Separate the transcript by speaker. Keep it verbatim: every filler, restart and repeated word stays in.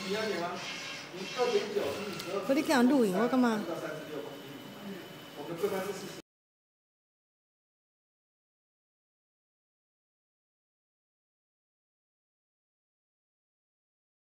Speaker 1: 我你这样录影，我干嘛？